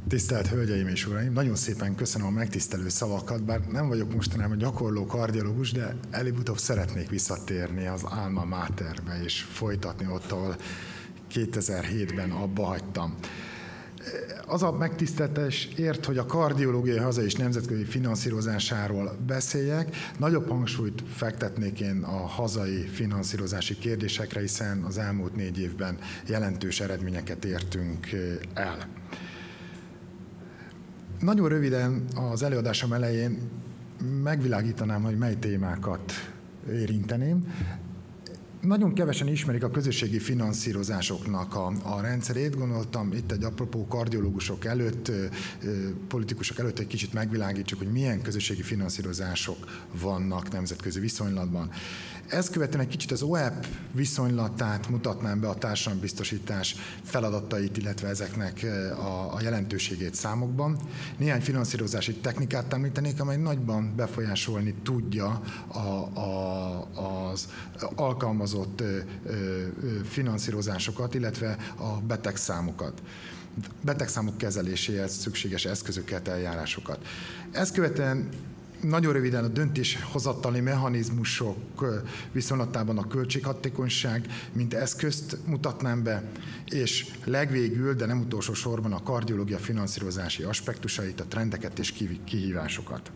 Tisztelt Hölgyeim és Uraim! Nagyon szépen köszönöm a megtisztelő szavakat, bár nem vagyok mostanában gyakorló kardiológus, de előbb-utóbb szeretnék visszatérni az Alma Materbe és folytatni ott, ahol 2007-ben abba hagytam. Az a megtiszteltetés ért, hogy a kardiológiai hazai és nemzetközi finanszírozásáról beszéljek. Nagyobb hangsúlyt fektetnék én a hazai finanszírozási kérdésekre, hiszen az elmúlt 4 évben jelentős eredményeket értünk el. Nagyon röviden az előadásom elején megvilágítanám, hogy mely témákat érinteném. Nagyon kevesen ismerik a közösségi finanszírozásoknak a rendszerét. Gondoltam itt egy apropó kardiológusok előtt, politikusok előtt egy kicsit megvilágítsuk, hogy milyen közösségi finanszírozások vannak nemzetközi viszonylatban. Ezt követően egy kicsit az OEP viszonylatát mutatnám be, a társadalombiztosítás feladatait, illetve ezeknek a jelentőségét számokban. Néhány finanszírozási technikát említenék, amely nagyban befolyásolni tudja az alkalmazott finanszírozásokat, illetve a betegszámokat. Betegszámok kezeléséhez szükséges eszközöket, eljárásokat. Ezt követően nagyon röviden a döntéshozatali mechanizmusok viszonylatában a költséghatékonyság, mint eszközt mutatnám be, és legvégül, de nem utolsó sorban a kardiológia finanszírozási aspektusait, a trendeket és kihívásokat.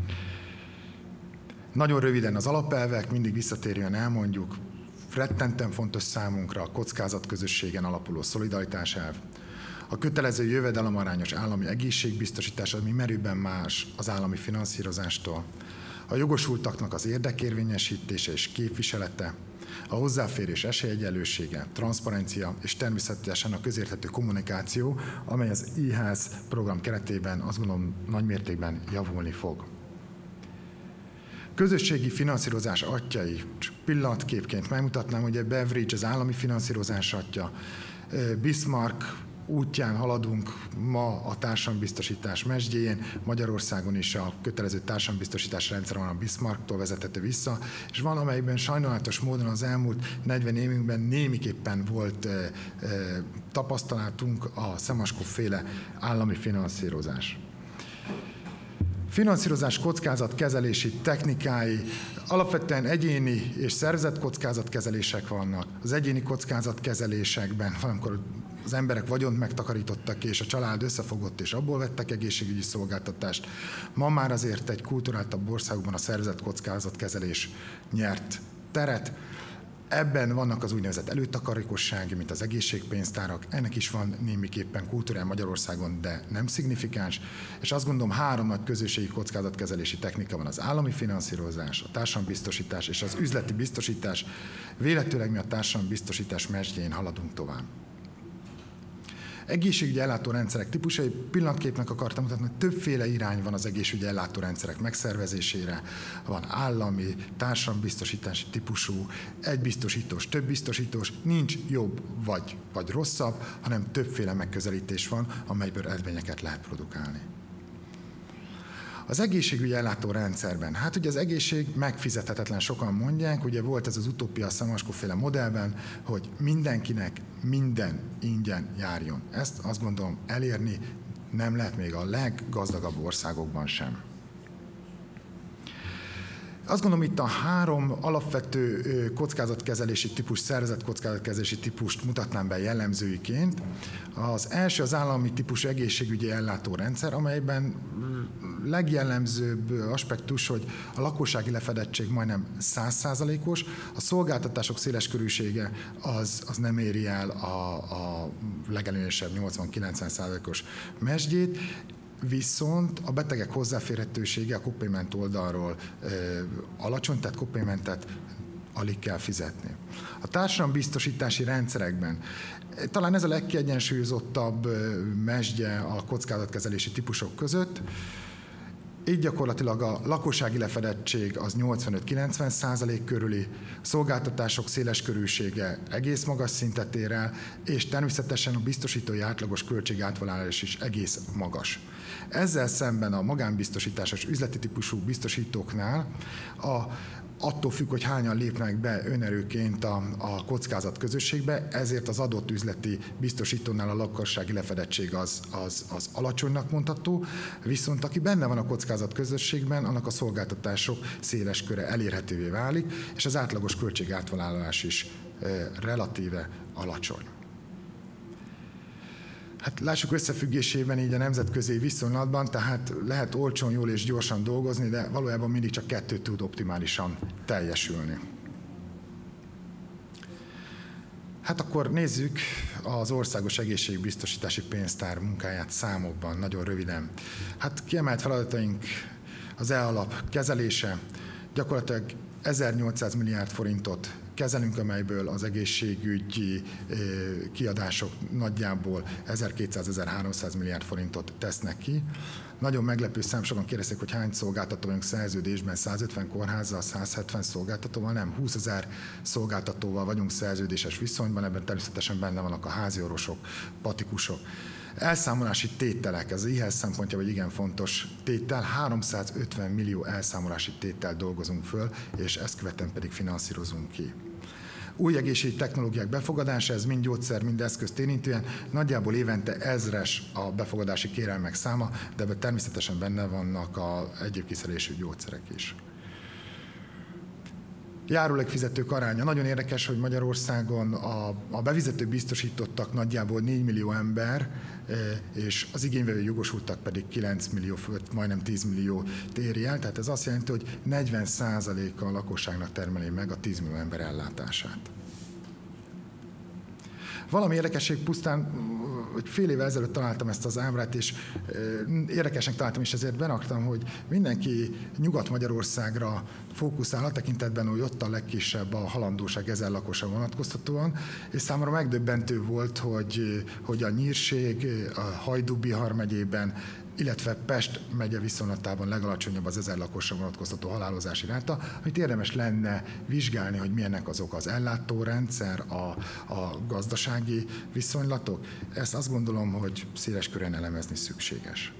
Nagyon röviden az alapelvek, mindig visszatérően elmondjuk, rettenten fontos számunkra a kockázatközösségen alapuló szolidaritás elv, a kötelező jövedelemarányos állami egészségbiztosítás, ami merőben más az állami finanszírozástól, a jogosultaknak az érdekérvényesítése és képviselete, a hozzáférés esélyegyenlősége, transzparencia és természetesen a közérthető kommunikáció, amely az e-health program keretében azt gondolom nagymértékben javulni fog. Közösségi finanszírozás atyai, csak pillanatképként megmutatnám, hogy a Beveridge az állami finanszírozás atya, Bismarck útján haladunk ma a társadalombiztosítás mesdjéjén, Magyarországon is a kötelező társadalombiztosítás rendszer van a Bismarcktól vezethető vissza, és van, amelyben sajnálatos módon az elmúlt 40 évünkben némiképpen volt tapasztalatunk a Szemaskov-féle állami finanszírozás. Finanszírozás kockázatkezelési technikái, alapvetően egyéni és szervezett kockázatkezelések vannak. Az egyéni kockázatkezelésekben, amikor az emberek vagyont megtakarítottak, és a család összefogott, és abból vettek egészségügyi szolgáltatást. Ma már azért egy kulturáltabb országban a szervezett kockázatkezelés nyert teret. Ebben vannak az úgynevezett előtakarékossági, mint az egészségpénztárak, ennek is van némiképpen kultúrája Magyarországon, de nem szignifikáns, és azt gondolom 3 nagy közösségi kockázatkezelési technika van: az állami finanszírozás, a társadalombiztosítás és az üzleti biztosítás. Véletlenül mi a társadalombiztosítás mesdjén haladunk tovább. Egészségügyi ellátórendszerek típusai, pillanatképnek akartam mutatni, hogy többféle irány van az egészségügyi ellátórendszerek megszervezésére. Van állami, társadalombiztosítási típusú, egy biztosítós, több biztosítós, nincs jobb vagy rosszabb, hanem többféle megközelítés van, amelyből eredményeket lehet produkálni. Az egészségügyi ellátórendszerben, hát ugye az egészség megfizethetetlen, sokan mondják, ugye volt ez az utópia a Szemaskov-féle modellben, hogy mindenkinek minden ingyen járjon. Ezt azt gondolom elérni nem lehet még a leggazdagabb országokban sem. Azt gondolom, itt a 3 alapvető kockázatkezelési típus, szervezett kockázatkezelési típust mutatnám be jellemzőiként. Az első az állami típusú egészségügyi ellátórendszer, amelyben legjellemzőbb aspektus, hogy a lakossági lefedettség majdnem 100%-os, a szolgáltatások széleskörűsége az nem éri el a legelőnyösebb 80-90%-os mesdjét, viszont a betegek hozzáférhetősége a copayment oldalról alacsony, tehát copaymentet alig kell fizetni. A társadalombiztosítási rendszerekben talán ez a legkiegyensúlyozottabb mesdje a kockázatkezelési típusok között. Így gyakorlatilag a lakossági lefedettség az 85-90% körüli, szolgáltatások széleskörűsége egész magas szintet ér el, és természetesen a biztosítói átlagos költségátvonalás is egész magas. Ezzel szemben a magánbiztosításos üzleti típusú biztosítóknál attól függ, hogy hányan lépnek be önerőként a kockázat közösségbe, ezért az adott üzleti biztosítónál a lakossági lefedettség az alacsonynak mondható, viszont aki benne van a kockázat közösségben, annak a szolgáltatások széles köre elérhetővé válik, és az átlagos költségátvállalás is relatíve alacsony. Hát lássuk összefüggésében így a nemzetközi viszonylatban, tehát lehet olcsón, jól és gyorsan dolgozni, de valójában mindig csak kettő tud optimálisan teljesülni. Hát akkor nézzük az Országos Egészségbiztosítási Pénztár munkáját számokban, nagyon röviden. Hát kiemelt feladataink az E-alap kezelése, gyakorlatilag 1800 milliárd forintot kezelünk, amelyből az egészségügyi kiadások nagyjából 1200-1300 milliárd forintot tesznek ki. Nagyon meglepő szám, sokan kérdezték, hogy hány szolgáltató vagyunk szerződésben, 150 kórházzal, 170 szolgáltatóval, nem, 20 000 szolgáltatóval vagyunk szerződéses viszonyban, ebben természetesen benne vannak a háziorvosok, patikusok. Elszámolási tételek, ez az IHESZ szempontja, vagy igen fontos tétel, 350 millió elszámolási tétel dolgozunk föl, és ezt követően pedig finanszírozunk ki. Új egészségügyi technológiák befogadása, ez mind gyógyszer, mind eszközt érintően, nagyjából évente 1000-es a befogadási kérelmek száma, de ebben természetesen benne vannak az egyéb kiszerelésű gyógyszerek is. Járulékfizetők aránya. Nagyon érdekes, hogy Magyarországon a befizető biztosítottak nagyjából 4 millió ember, és az igényvevő jogosultak pedig 9 millió fölött, majdnem 10 millió éri el. Tehát ez azt jelenti, hogy 40%-a a lakosságnak termeli meg a 10 millió ember ellátását. Valami érdekesség, pusztán hogy fél évvel ezelőtt találtam ezt az ábrát, és érdekesnek találtam, és ezért beraktam, hogy mindenki Nyugat-Magyarországra fókuszál a tekintetben, hogy ott a legkisebb a halandóság 1000 lakosra vonatkoztatóan, és számomra megdöbbentő volt, hogy a Nyírség, a Hajdú-Bihar megyében, illetve Pest megye viszonylatában legalacsonyabb az 1000 lakosra vonatkoztató halálozási ráta, amit érdemes lenne vizsgálni, hogy milyenek azok az ellátórendszer, a gazdasági viszonylatok. Ezt azt gondolom, hogy széles körön elemezni szükséges.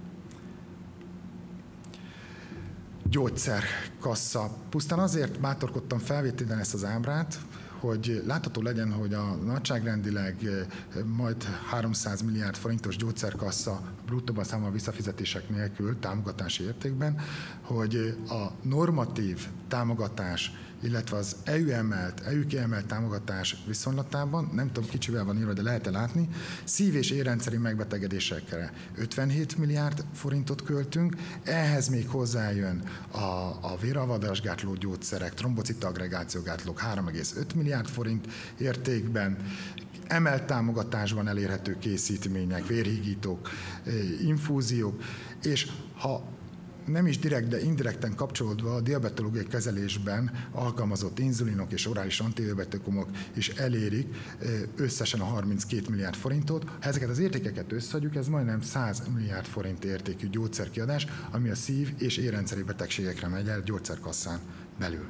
Gyógyszerkassa. Pusztán azért bátorkodtam felvételen ezt az ábrát, hogy látható legyen, hogy a nagyságrendileg majd 300 milliárd forintos gyógyszerkassa bruttóban számol visszafizetések nélkül támogatási értékben, hogy a normatív támogatás, illetve az EU kiemelt támogatás viszonylatában, nem tudom kicsivel van írva, de lehet-e látni, szív- és érrendszeri megbetegedésekre 57 milliárd forintot költünk, ehhez még hozzájön a véralvadásgátló gyógyszerek, trombocita aggregációgátlók 3,5 milliárd forint értékben, emelt támogatásban elérhető készítmények, vérhígítók, infúziók, és ha nem is direkt, de indirekten kapcsolódva a diabetológiai kezelésben alkalmazott inzulinok és orális antidiabetikumok is elérik összesen a 32 milliárd forintot. Ha ezeket az értékeket összeadjuk, ez majdnem 100 milliárd forint értékű gyógyszerkiadás, ami a szív- és érrendszeri betegségekre megy el gyógyszerkasszán belül.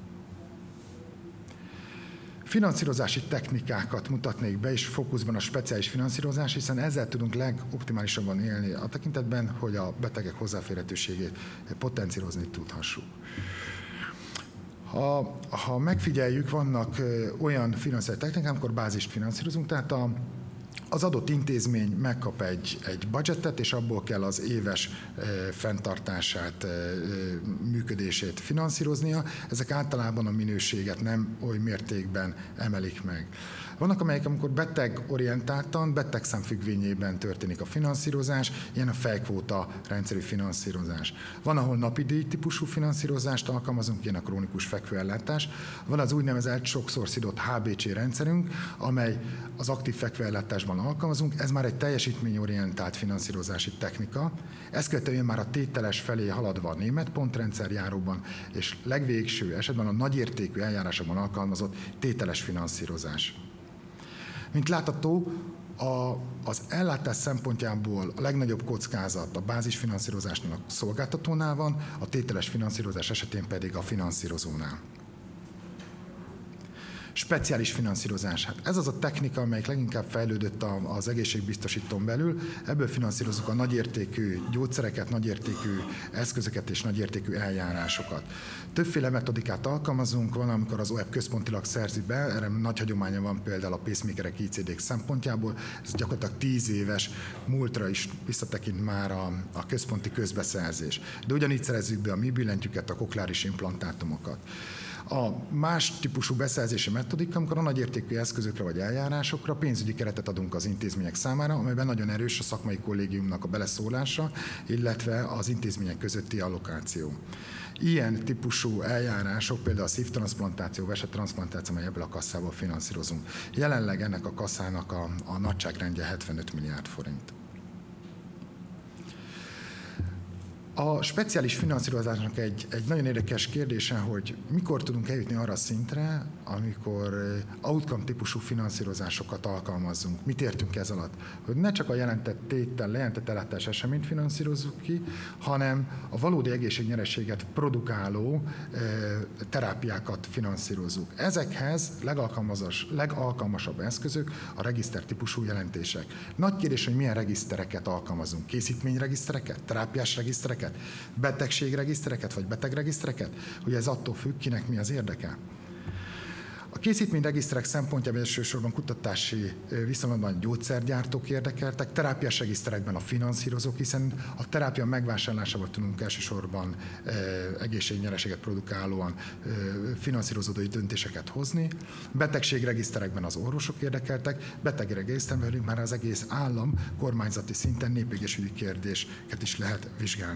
Finanszírozási technikákat mutatnék be, és fókuszban a speciális finanszírozás, hiszen ezzel tudunk legoptimálisabban élni a tekintetben, hogy a betegek hozzáférhetőségét potenciálozni tudhassuk. Ha megfigyeljük, vannak olyan finanszírozási technikák, amikor bázist finanszírozunk, tehát az adott intézmény megkap egy budgetet, és abból kell az éves fenntartását, működését finanszíroznia. Ezek általában a minőséget nem oly mértékben emelik meg. Vannak, amelyek, amikor betegorientáltan, betegszám függvényében történik a finanszírozás, ilyen a fejkvóta rendszerű finanszírozás. Van, ahol napi díj típusú finanszírozást alkalmazunk, ilyen a krónikus fekvőellátás. Van az úgynevezett sokszor szidott HBC rendszerünk, amely az aktív fekvőellátásban alkalmazunk. Ez már egy teljesítményorientált finanszírozási technika. Ezt követően már a tételes felé haladva a német pontrendszer járóban, és legvégső esetben a nagyértékű eljárásokban alkalmazott tételes finanszírozás. Mint látható, az ellátás szempontjából a legnagyobb kockázat a bázisfinanszírozásnál a szolgáltatónál van, a tételes finanszírozás esetén pedig a finanszírozónál. Speciális finanszírozás. Hát ez az a technika, amelyik leginkább fejlődött az egészségbiztosítón belül. Ebből finanszírozunk a nagyértékű gyógyszereket, nagyértékű eszközöket és nagyértékű eljárásokat. Többféle metodikát alkalmazunk, van, amikor az OEP központilag szerzi be, erre nagy hagyománya van például a pacemakerek, ICD-k szempontjából, ez gyakorlatilag 10 éves múltra is visszatekint már a központi közbeszerzés. De ugyanígy szerezzük be a mi billentyűket, a kokleáris implantátumokat. A más típusú beszerzési metodika, amikor a nagyértékű eszközökre vagy eljárásokra pénzügyi keretet adunk az intézmények számára, amelyben nagyon erős a szakmai kollégiumnak a beleszólása, illetve az intézmények közötti allokáció. Ilyen típusú eljárások, például a szívtranszplantáció, vesetranszplantáció, amely ebből a kasszából finanszírozunk. Jelenleg ennek a kasszának a nagyságrendje 75 milliárd forint. A speciális finanszírozásnak egy nagyon érdekes kérdése, hogy mikor tudunk eljutni arra a szintre, amikor outcome típusú finanszírozásokat alkalmazzunk. Mit értünk ez alatt? Hogy ne csak a jelentett tétel, lejelentett ellátás eseményt finanszírozzuk ki, hanem a valódi egészségnyereséget produkáló terápiákat finanszírozzuk. Ezekhez legalkalmasabb eszközök a regiszter típusú jelentések. Nagy kérdés, hogy milyen regisztereket alkalmazunk. Készítményregisztereket, terápiás regisztereket, betegségregisztereket vagy betegregisztereket? Ugye ez attól függ, kinek mi az érdeke. A készítményregiszterek szempontjából elsősorban kutatási viszonylatban gyógyszergyártók érdekeltek, terápiás regiszterekben a finanszírozók, hiszen a terápia megvásárlásával tudunk elsősorban egészségnyereséget produkálóan finanszírozódói döntéseket hozni. Betegségregiszterekben az orvosok érdekeltek, betegregiszterben velünk már az egész állam kormányzati szinten népegészségügyi kérdéseket is lehet vizsgálni.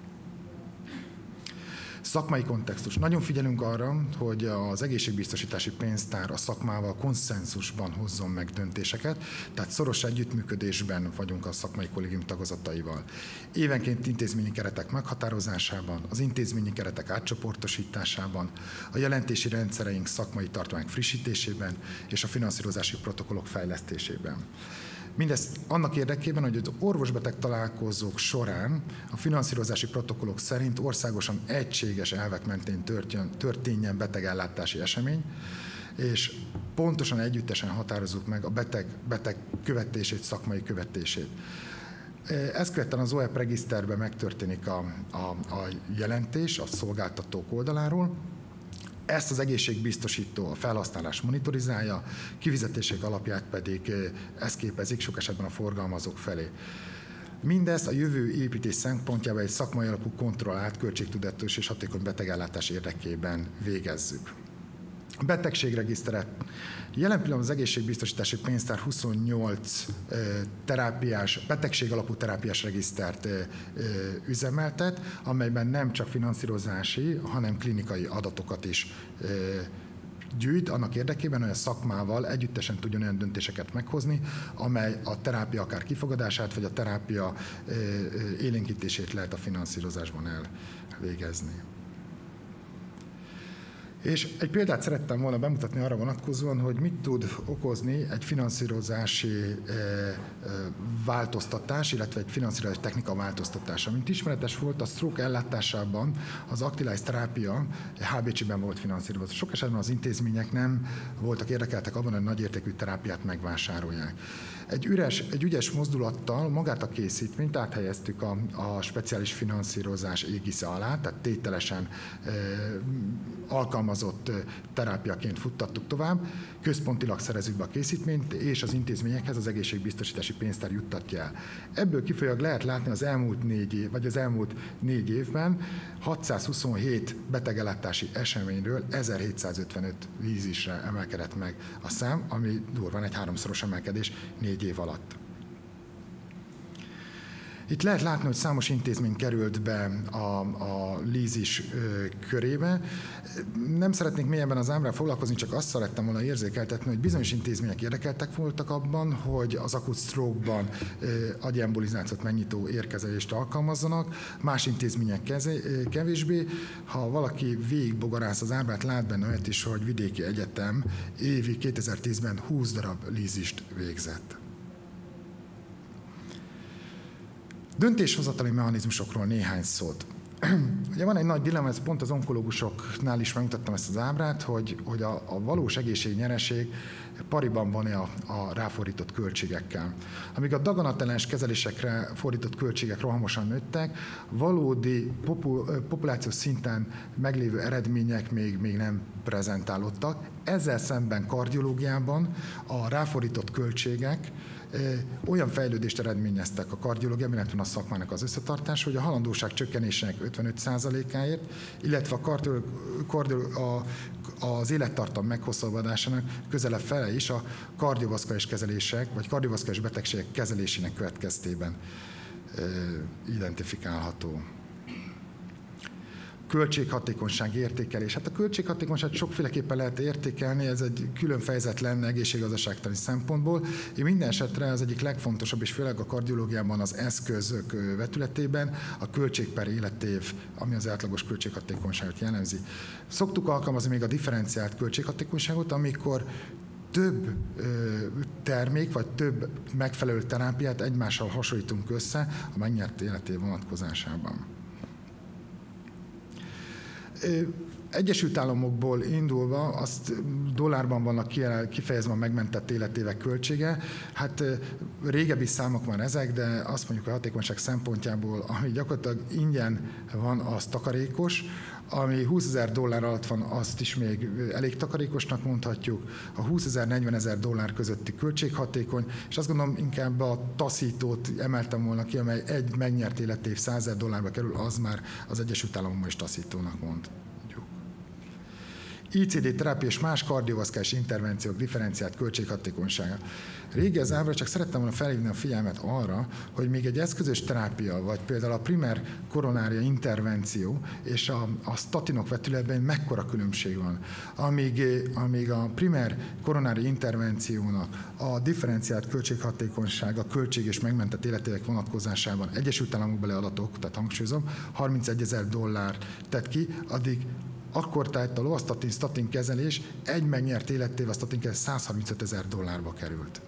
Szakmai kontextus. Nagyon figyelünk arra, hogy az egészségbiztosítási pénztár a szakmával konszenzusban hozzon meg döntéseket, tehát szoros együttműködésben vagyunk a szakmai kollégium tagozataival. Évenként intézményi keretek meghatározásában, az intézményi keretek átcsoportosításában, a jelentési rendszereink szakmai tartományok frissítésében és a finanszírozási protokollok fejlesztésében. Mindezt annak érdekében, hogy az orvos-beteg találkozók során a finanszírozási protokollok szerint országosan egységes elvek mentén történjen betegellátási esemény, és pontosan együttesen határozzuk meg a beteg követését, szakmai követését. Ezt követően az OEP regiszterben megtörténik a jelentés a szolgáltatók oldaláról. Ezt az egészségbiztosító a felhasználás monitorizálja, kifizetések alapját pedig ezt képezik sok esetben a forgalmazók felé. Mindezt a jövő építés szempontjában egy szakmai alapú kontrollált, költségtudatos és hatékony betegellátás érdekében végezzük. A betegségregiszteret. Jelen pillanatban az egészségbiztosítási pénztár 28 betegség alapú terápiás regisztert üzemeltet, amelyben nem csak finanszírozási, hanem klinikai adatokat is gyűjt, annak érdekében, hogy a szakmával együttesen tudjon olyan döntéseket meghozni, amely a terápia akár kifogadását, vagy a terápia élénkítését lehet a finanszírozásban elvégezni. És egy példát szerettem volna bemutatni arra vonatkozóan, hogy mit tud okozni egy finanszírozási változtatás, illetve egy finanszírozási technika változtatása. Mint ismeretes volt, a stroke ellátásában az Actilize terápia HBC-ben volt finanszírozva. Sok esetben az intézmények nem voltak érdekeltek abban, hogy nagyértékű terápiát megvásárolják. Egy ügyes mozdulattal magát a készítményt áthelyeztük a speciális finanszírozás égisze alá, tehát tételesen alkalmazott terápiaként futtattuk tovább, központilag szerezzük be a készítményt, és az intézményekhez az egészségbiztosítási pénztár juttatja el. Ebből kifolyólag lehet látni az elmúlt 4 évben 627 betegellátási eseményről 1755 vízisre emelkedett meg a szám, ami durván egy 3-szoros emelkedés 4 év alatt. Itt lehet látni, hogy számos intézmény került be a lízis körébe. Nem szeretnék mélyebben az ábrával foglalkozni, csak azt szerettem volna érzékeltetni, hogy bizonyos intézmények érdekeltek voltak abban, hogy az akut stroke-ban agyi embolizációt megnyitó érkezelést alkalmazzanak, más intézmények kevésbé. Ha valaki végigbogarász az ábrát, lát benne olyat is, hogy Vidéki Egyetem évi 2010-ben 20 darab lízist végzett. Döntéshozatali mechanizmusokról néhány szót. Ugye van egy nagy dilemma, ez pont az onkológusoknál is megmutattam ezt az ábrát, hogy a valós egészségnyereség pariban van-e a ráfordított költségekkel. Amíg a daganatellenes kezelésekre fordított költségek rohamosan nőttek, valódi populációs szinten meglévő eredmények még nem prezentálódtak. Ezzel szemben kardiológiában a ráfordított költségek olyan fejlődést eredményeztek a kardiológiában, illetve a szakmának az összetartása, hogy a halandóság csökkenésének 55%-áért, illetve az élettartam meghosszabbodásának közelebb fele is a kardiovaszkuláris kezelések, vagy kardiovaszkuláris betegségek kezelésének következtében identifikálható. Költséghatékonyság értékelés. Hát a költséghatékonyságot sokféleképpen lehet értékelni, ez egy külön fejezet lenne egészséggazdaságtani szempontból. Én minden esetre az egyik legfontosabb, és főleg a kardiológiában az eszközök vetületében a költség per életév, ami az átlagos költséghatékonyságot jellemzi. Szoktuk alkalmazni még a differenciált költséghatékonyságot, amikor több termék, vagy több megfelelő terápiát egymással hasonlítunk össze a megnyert életév vonatkozásában. Egyesült Államokból indulva, azt dollárban vannak kifejezve a megmentett életévek költsége. Hát régebbi számok már ezek, de azt mondjuk a hatékonyság szempontjából, ami gyakorlatilag ingyen van, az takarékos, ami $20,000 alatt van, azt is még elég takarékosnak mondhatjuk. A $20,000–40,000 közötti költséghatékony, és azt gondolom inkább a taszítót emeltem volna ki, amely egy megnyert életév $100,000 kerül, az már az Egyesült Államokban is taszítónak mond. ICD terápia és más kardiovaszkuláris intervenciók differenciált költséghatékonysága. Régi az ábra, csak szerettem volna felhívni a figyelmet arra, hogy még egy eszközös terápia, vagy például a primer koronária intervenció és a statinok vetületben mekkora különbség van. Amíg a primer koronária intervenciónak a differenciált költséghatékonysága, költség és megmentett életévek vonatkozásában Egyesült Államokbeli adatok, tehát hangsúlyozom, $31,000 tett ki, addig akkor tehát a lovastatin kezelés egy megnyert életév a statin kezelés $135,000 került.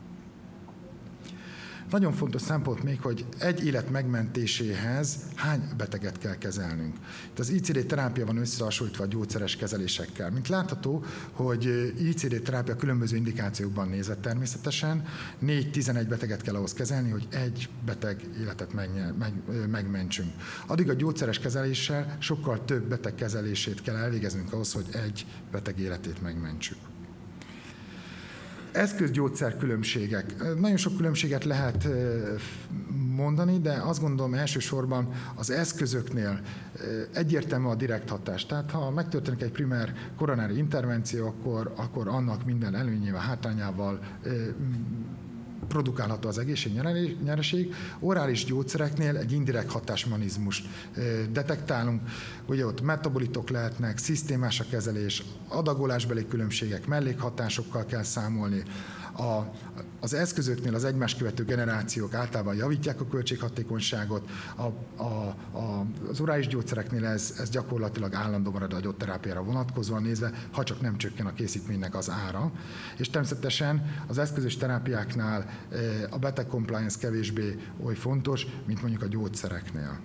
Nagyon fontos szempont még, hogy egy élet megmentéséhez hány beteget kell kezelnünk. Itt az ICD terápia van összehasonlítva a gyógyszeres kezelésekkel. Mint látható, hogy ICD terápia különböző indikációkban nézve természetesen 4-11 beteget kell ahhoz kezelni, hogy egy beteg életet megmentsünk. Addig a gyógyszeres kezeléssel sokkal több beteg kezelését kell elvégeznünk ahhoz, hogy egy beteg életét megmentsük. Eszközgyógyszer különbségek. Nagyon sok különbséget lehet mondani, de azt gondolom elsősorban az eszközöknél egyértelmű a direkt hatás. Tehát ha megtörténik egy primer koronári intervenció, akkor annak minden előnyével, hátrányával produkálható az egészségnyereség. Orális gyógyszereknél egy indirekt hatásmechanizmust detektálunk, ugye ott metabolitok lehetnek, szisztémás a kezelés, adagolásbeli különbségek, mellékhatásokkal kell számolni. Az eszközöknél az egymást követő generációk általában javítják a költséghatékonyságot, az orális gyógyszereknél ez gyakorlatilag állandó marad a gyógyterápiára vonatkozóan nézve, ha csak nem csökken a készítménynek az ára. És természetesen az eszközös terápiáknál a beteg compliance kevésbé oly fontos, mint mondjuk a gyógyszereknél.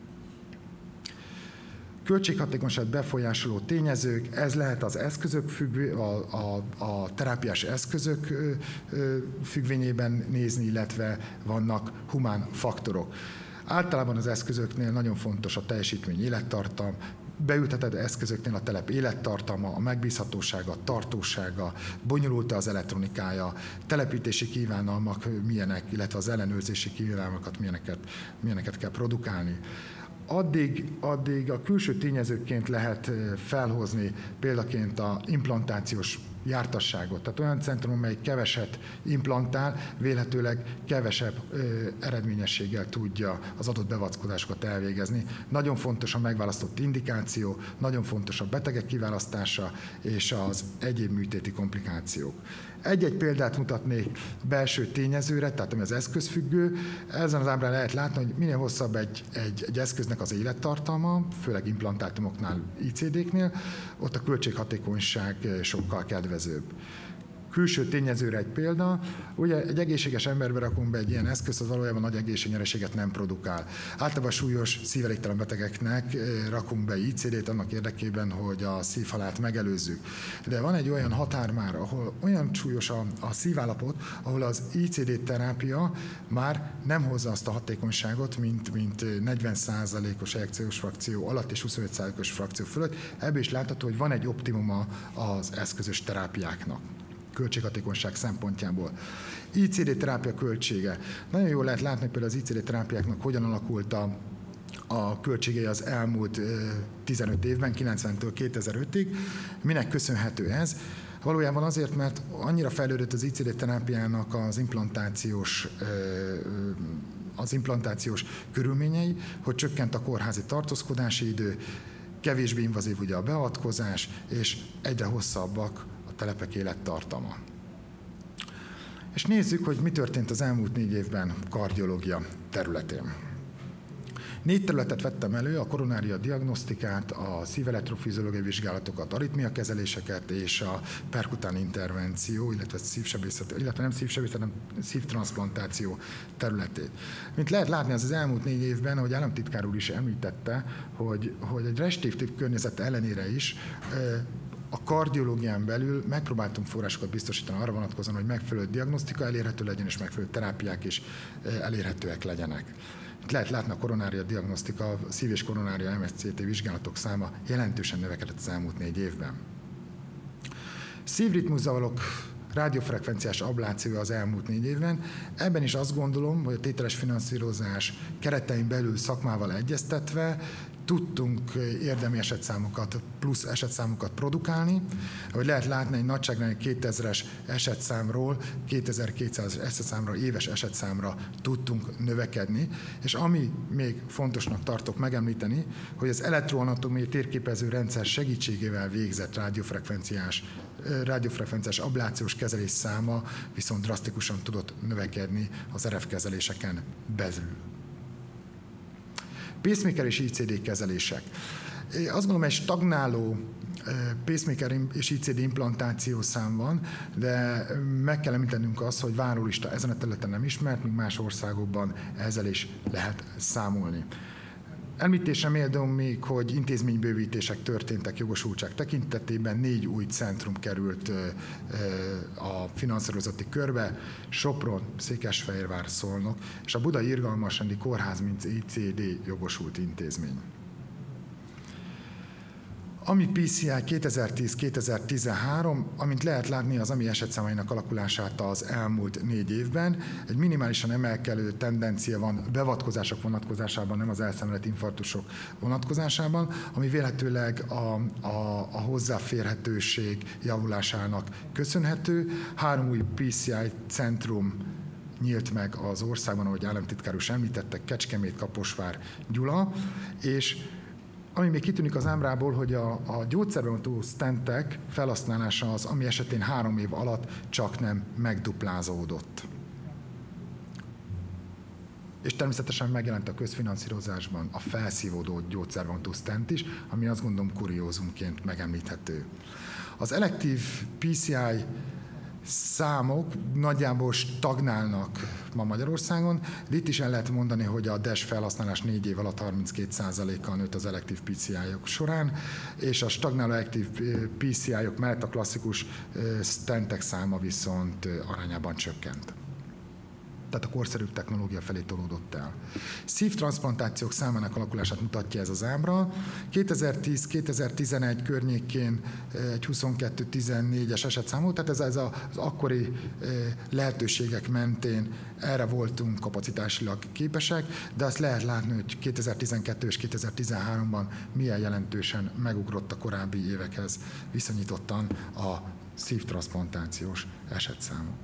Költséghatékonyságot befolyásoló tényezők, ez lehet az eszközök a terápiás eszközök függvényében nézni, illetve vannak humán faktorok. Általában az eszközöknél nagyon fontos a teljesítmény, élettartam, beültetett eszközöknél a telep élettartama, a megbízhatósága, a tartósága, bonyolult az elektronikája, telepítési kívánalmak milyenek, illetve az ellenőrzési kívánalmakat milyeneket kell produkálni. Addig a külső tényezőként lehet felhozni példaként a implantációs jártasságot. Tehát olyan centrum, amely keveset implantál, vélhetőleg kevesebb eredményességgel tudja az adott beavatkozásokat elvégezni. Nagyon fontos a megválasztott indikáció, nagyon fontos a betegek kiválasztása és az egyéb műtéti komplikációk. Egy-egy példát mutatnék belső tényezőre, tehát ami az eszközfüggő. Ezen az ábrán lehet látni, hogy minél hosszabb egy eszköznek az élettartalma, főleg implantátumoknál, ICD-knél, ott a költséghatékonyság sokkal kedvezőbb. Külső tényezőre egy példa, ugye egy egészséges emberbe rakunk be egy ilyen eszköz, az valójában nagy egészségnyereséget nem produkál. Általában súlyos szívelégtelen betegeknek rakunk be ICD-t annak érdekében, hogy a szívhalált megelőzzük. De van egy olyan határ már, ahol olyan súlyos a szívállapot, ahol az ICD terápia már nem hozza azt a hatékonyságot, mint 40%-os ejekciós frakció alatt és 25%-os frakció fölött. Ebből is látható, hogy van egy optimuma az eszközös terápiáknak költséghatékonyság szempontjából. ICD terápia költsége. Nagyon jól lehet látni például az ICD terápiáknak hogyan alakult a költségei az elmúlt 15 évben, 90-től 2005-ig. Minek köszönhető ez? Valójában azért, mert annyira fejlődött az ICD terápiának az implantációs körülményei, hogy csökkent a kórházi tartózkodási idő, kevésbé invazív ugye a beavatkozás, és egyre hosszabbak a telepek élettartama. És nézzük, hogy mi történt az elmúlt 4 évben kardiológia területén. 4 területet vettem elő, a koronária diagnosztikát, a szíveletrofiziológiai vizsgálatokat, aritmiakezeléseket és a perkután intervenció, illetve szívtranszplantáció területét. Mint lehet látni, az elmúlt 4 évben, ahogy államtitkár úr is említette, hogy egy restriktív környezet ellenére is a kardiológián belül megpróbáltunk forrásokat biztosítani arra vonatkozóan, hogy megfelelő diagnosztika elérhető legyen, és megfelelő terápiák is elérhetőek legyenek. Itt lehet látni a koronária diagnosztika, a szív- és koronária MSCT vizsgálatok száma jelentősen növekedett az elmúlt 4 évben. Szívritmuszavarok rádiófrekvenciás ablációja az elmúlt 4 évben. Ebben is azt gondolom, hogy a tételes finanszírozás keretein belül szakmával egyeztetve tudtunk érdemi esetszámokat, plusz esetszámokat produkálni. Ahogy lehet látni, egy nagyságrendű 2000-es esetszámról 2200 esetszámra, éves esetszámra tudtunk növekedni. És ami még fontosnak tartok megemlíteni, hogy az elektroanatómiai térképező rendszer segítségével végzett rádiófrekvenciás ablációs kezelés száma viszont drasztikusan tudott növekedni az RF kezeléseken belül. Pacemaker és ICD kezelések. Azt gondolom, egy stagnáló pacemaker és ICD implantáció szám van, de meg kell említenünk azt, hogy várólista ezen a területen nem ismert, míg más országokban ezzel is lehet számolni. Említésre méltó még, hogy intézménybővítések történtek jogosultság tekintetében, 4 új centrum került a finanszírozati körbe, Sopron, Székesfehérvár, Szolnok, és a Budai Irgalmas Rendi Kórház, mint ICD jogosult intézmény. Ami PCI 2010-2013, amint lehet látni az AMI esetszámainak alakulását az elmúlt 4 évben, egy minimálisan emelkedő tendencia van beavatkozások vonatkozásában, nem az elszenvedett infarktusok vonatkozásában, ami vélhetőleg a hozzáférhetőség javulásának köszönhető. 3 új PCI centrum nyílt meg az országban, ahogy államtitkár úr említette, Kecskemét, Kaposvár, Gyula, és ami még kitűnik az ábrából, hogy a gyógyszerbemutató stentek felhasználása az, ami esetén 3 év alatt csak nem megduplázódott. És természetesen megjelent a közfinanszírozásban a felszívódó gyógyszerbemutató stent is, ami azt gondolom kuriózumként megemlíthető. Az elektív PCI számok nagyjából stagnálnak ma Magyarországon, de itt is el lehet mondani, hogy a DES felhasználás 4 év alatt 32%-kal nőtt az elektív PCI-ok során, és a stagnáló elektív PCI-ok mellett a klasszikus stentek száma viszont arányában csökkent. Tehát a korszerűbb technológia felé tolódott el. Szívtranszplantációk számának alakulását mutatja ez az ábra. 2010-2011 környékén egy 22-14-es esetszámú, tehát ez az akkori lehetőségek mentén erre voltunk kapacitásilag képesek, de azt lehet látni, hogy 2012 és 2013-ban milyen jelentősen megugrott a korábbi évekhez viszonyítottan a szívtranszplantációs esetszámok.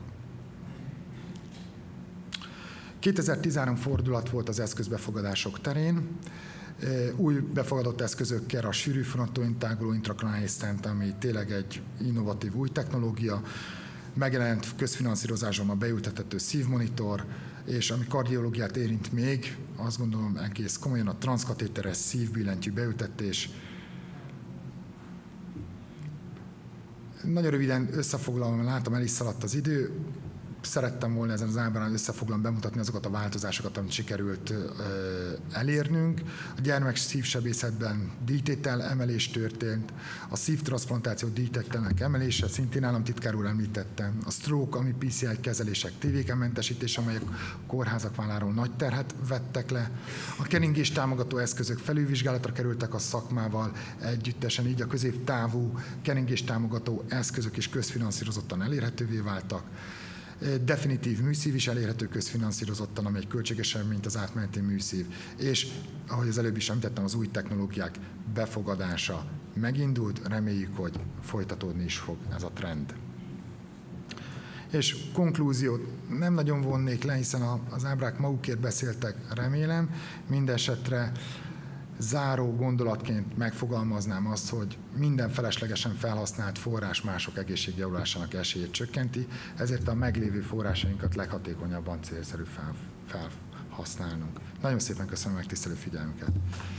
2013 fordulat volt az eszközbefogadások terén. Új befogadott eszközökkel a sűrű fonatóintáguló intrakranális stent, ami tényleg egy innovatív új technológia. Megjelent közfinanszírozásban a beültethető szívmonitor, és ami kardiológiát érint még, azt gondolom egész komolyan a transzkatéteres szívbillentyű beültetés. Nagyon röviden összefoglalom, mert látom, el is szaladt az idő. Szerettem volna ezen az ábrán összefoglalom bemutatni azokat a változásokat, amit sikerült elérnünk. A gyermekszívsebészetben díjtétel emelés történt, a szívtranszplantáció díjtételnek emelése, szintén államtitkár úr említette, a stroke, ami PCI kezelések TVK-mentesítés, amelyek a kórházak válláról nagy terhet vettek le. A keringés támogató eszközök felülvizsgálatra kerültek a szakmával együttesen, így a középtávú keringés támogató eszközök is közfinanszírozottan elérhetővé váltak. Definitív műszív is elérhető közfinanszírozottan, amely költségesebb, mint az átmeneti műszív. És, ahogy az előbb is említettem, az új technológiák befogadása megindult, reméljük, hogy folytatódni is fog ez a trend. És konklúziót nem nagyon vonnék le, hiszen az ábrák magukért beszéltek, remélem. Mindenesetre záró gondolatként megfogalmaznám azt, hogy minden feleslegesen felhasznált forrás mások egészségjavulásának esélyét csökkenti, ezért a meglévő forrásainkat leghatékonyabban célszerű felhasználnunk. Nagyon szépen köszönöm a megtisztelő figyelmüket!